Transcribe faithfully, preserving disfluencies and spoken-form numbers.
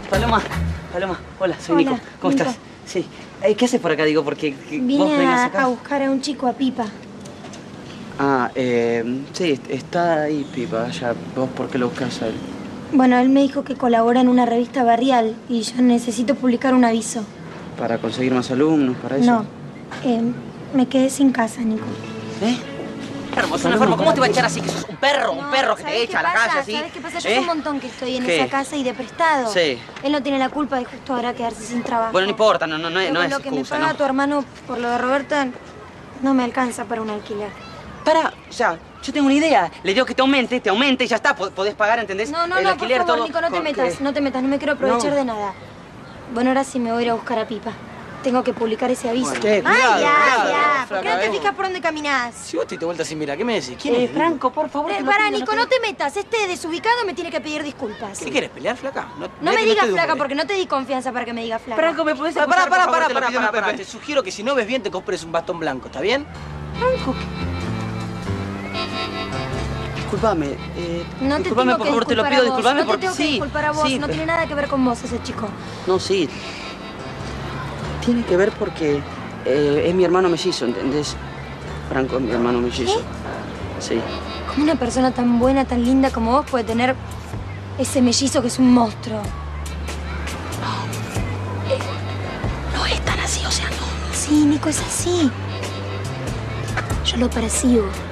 Paloma, Paloma, hola, soy Hola, Nico. ¿Cómo Nico. estás? Sí. Eh, ¿Qué haces por acá? Digo, porque Vine vos vengas a, acá. a buscar a un chico, a Pipa. Ah, eh, sí, está ahí, Pipa. Ya, ¿vos por qué lo buscas a él? Bueno, él me dijo que colabora en una revista barrial y yo necesito publicar un aviso. ¿Para conseguir más alumnos, para eso? No, eh, me quedé sin casa, Nico. ¿Eh? Qué hermoso, enfermo. ¿Cómo te va a echar así? Que sos un perro, un No, perro que ¿sabés te qué echa a la pasa? calle así. ¿Sabés qué pasa? Yo ¿Eh? hace un montón que estoy en ¿Qué? esa casa y de prestado. Sí. Él no tiene la culpa de justo ahora quedarse sin trabajo. Bueno, no importa, no, no, no, Pero no con es lo que me excusa, paga ¿no? tu hermano por lo de Roberta, no me alcanza para un alquiler. Para, o sea, yo tengo una idea. Le digo que te aumente, te aumente y ya está. Podés pagar, ¿entendés? No, no, El no, alquiler, por favor, todo. Nico, no te con metas, que- no te metas, no me quiero aprovechar No. de nada. Bueno, ahora sí me voy a ir a buscar a Pipa. Tengo que publicar ese aviso. Bueno. Che, ¡Ay, cuidado, ya, cuidado, ya! ¿Por qué flaca, no te eh. fijas por dónde caminás? Si vos te diste vuelta sin mirar, ¿qué me decís? ¿Quién Eh, es? Franco, por favor. Eh, te lo pará, pido, Nico, te- no te metas. Este desubicado me tiene que pedir disculpas. ¿Qué querés, pelear, flaca? No mirá me que digas te flaca duele. porque no te di confianza para que me digas flaca. Franco, ¿me podés Pará, escuchar, pará, por pará, favor? Te lo pará, pido, pará, Pepe. pará. Te sugiero que si no ves bien te compres un bastón blanco, ¿está bien? Franco, disculpame. Eh, No te disculpame, tengo por que favor, te lo disculpar pido, a vos. disculpame No te porque tengo que sí. disculpar a vos. Sí, No pero- tiene nada que ver con vos ese chico. No, sí. Tiene que ver porque eh, es mi hermano mellizo, ¿entendés? Franco es mi hermano mellizo. Sí. ¿Cómo una persona tan buena, tan linda como vos puede tener ese mellizo que es un monstruo? No es tan así, o sea, no. Sí, Nico, es así. Yo lo percibo.